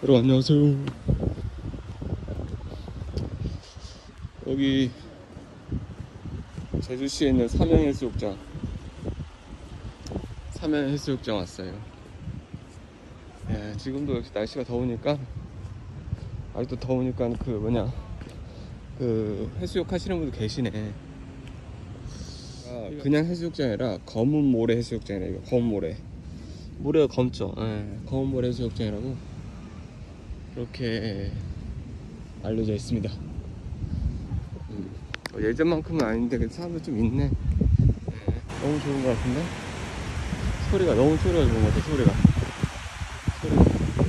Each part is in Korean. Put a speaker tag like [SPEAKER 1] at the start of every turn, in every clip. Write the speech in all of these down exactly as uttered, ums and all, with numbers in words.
[SPEAKER 1] 여러분 안녕하세요. 여기 제주시에 있는 삼양해수욕장 삼양해수욕장 왔어요. 예, 지금도 역시 날씨가 더우니까 아직도 더우니까 그 뭐냐 그 해수욕 하시는 분도 계시네. 아, 그냥 해수욕장이 아니라 검은 모래 해수욕장이래. 이거 검은 모래 모래가 검죠. 예, 검은 모래 해수욕장이라고 이렇게 알려져 있습니다. 음, 예전만큼은 아닌데 사람도 좀 있네. 예, 너무 좋은 것 같은데 소리가 너무 소리가 좋은 것 같아. 소리가 소리가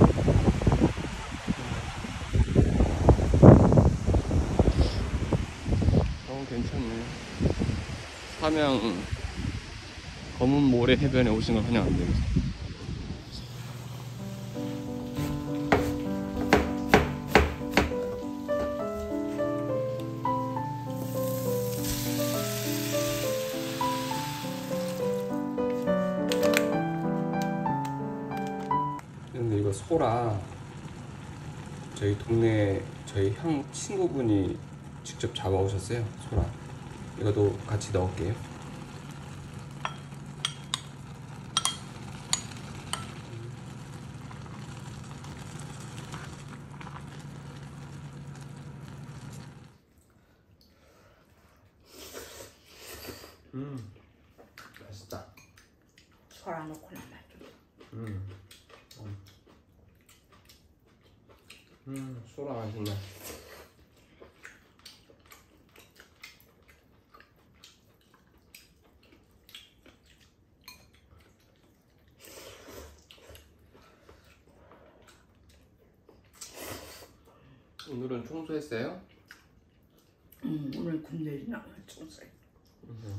[SPEAKER 1] 너무 괜찮네. 삼양 검은 모래 해변에 오신 걸 환영합니다. 근데 이거 소라 저희 동네 저희 형 친구분이 직접 잡아오셨어요. 소라 이것도 같이 넣을게요. 음 맛있다.
[SPEAKER 2] 소라 넣고 나면
[SPEAKER 1] 음. 음, 소라 맛있네. 오늘은 청소했어요?
[SPEAKER 2] 응, 오늘 군대에 나가 청소해.
[SPEAKER 1] 음.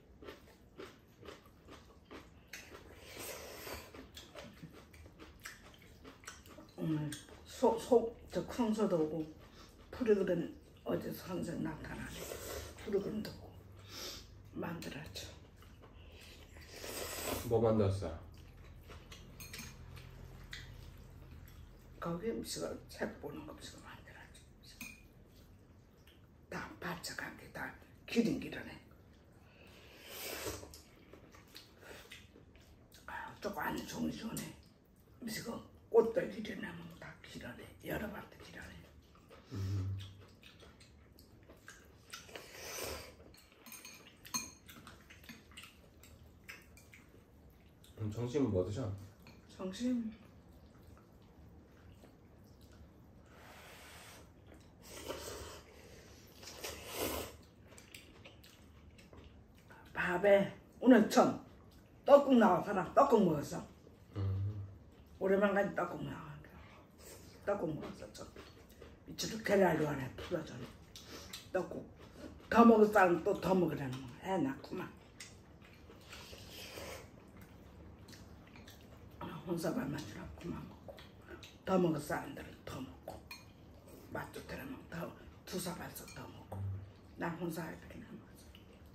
[SPEAKER 2] 오늘 소, 소, 저 큰소도 오고 프로그램 어제서 항상 나타나네. 프로그램도 오고 만들었죠.
[SPEAKER 1] 뭐 만들었어요?
[SPEAKER 2] 거기 음식을 책 보는 거 음식을 만들었죠. 다 바짝한 게 다 기름기라네. 아, 조금 안 좋은 전에 음식은 꽃들 기르나면 다 기라네. 여러 바트 기라네.
[SPEAKER 1] 음. 음, 점심은 뭐 드셔?
[SPEAKER 2] 점심 밥에 오늘 처음 떡국 나와서랑 떡국 먹었어.
[SPEAKER 1] 음.
[SPEAKER 2] 오랜만에 떡국 나와. 떡국 먹었어. 좀 밑으로 계란로 안에 풀어줘. 떡국 더 먹을 사람 또 더 먹으라는 거야. 애 낳구만. 혼사발만 주라 그만 먹고 더 먹을 사람들은 더 먹고 맛 좋더라면 더 두 사발씩 더 먹고 난 혼자 이렇게 먹었어.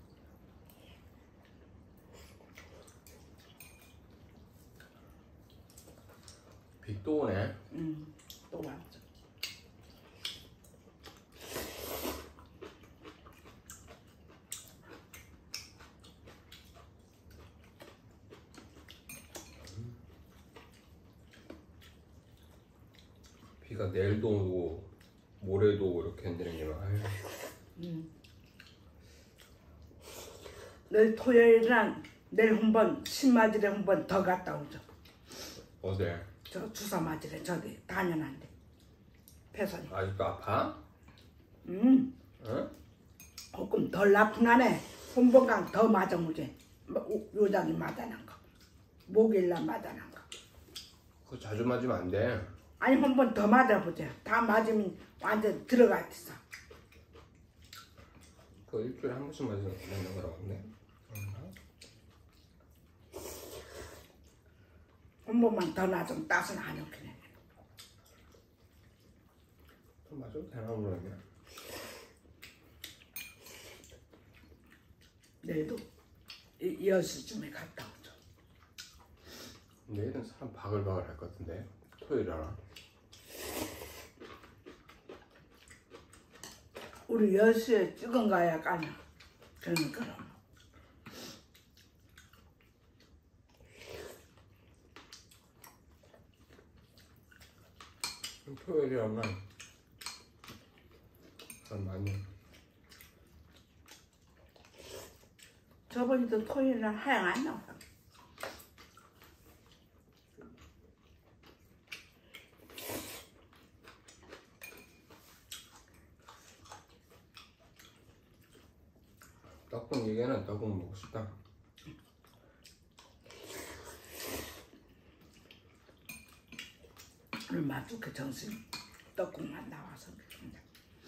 [SPEAKER 1] 비 또 오네.
[SPEAKER 2] 응, 또 왔죠.
[SPEAKER 1] 비가 내일도 오고 모레도 오고 이렇게 한다는
[SPEAKER 2] 응. 내일 토요일이랑 내일 한 번 신맞이래 한 번 더 갔다 오죠.
[SPEAKER 1] 어제?
[SPEAKER 2] 저 주사 맞으래 저기 다녀난데 폐선이.
[SPEAKER 1] 아직도 아파?
[SPEAKER 2] 응.
[SPEAKER 1] 응?
[SPEAKER 2] 조금 덜 아프나네. 혼번강 더 맞아보지. 요장이 맞아난 거. 목일날 맞아난 거.
[SPEAKER 1] 그거 자주 맞으면 안 돼.
[SPEAKER 2] 아니 한 번 더 맞아보자. 다 맞으면 완전 들어가 있어.
[SPEAKER 1] 그거 일주일에 한 번씩 맞는 거라고 했네.
[SPEAKER 2] 한 번만 더 놔주면 따스는 안 오겠네.
[SPEAKER 1] 좀 맞아도 되나 모르겠네.
[SPEAKER 2] 내일도 열 시쯤에 갔다 오죠.
[SPEAKER 1] 내일은 사람 바글바글 할 것 같은데 토요일 알아?
[SPEAKER 2] 우리 열 시에 찍은 거야 까냐. 그러니까.
[SPEAKER 1] 토요일이라면 한 많이.
[SPEAKER 2] 저번에도 토요일날 하영 안 나왔어.
[SPEAKER 1] 떡국 얘기는 떡국 먹고 싶다.
[SPEAKER 2] 오늘 맛좋게 정신 떡국만 나와서 그런다.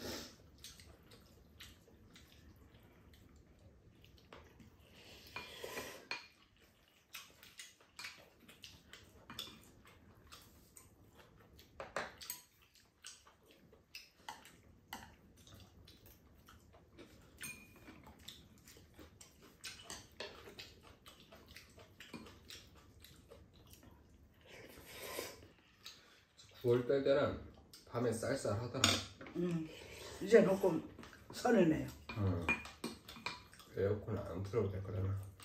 [SPEAKER 1] 구월달 때는 밤에 쌀쌀하더라.
[SPEAKER 2] 음, 이제 조금 선을 내요.
[SPEAKER 1] 응. 에어컨 안 틀어도 되거든.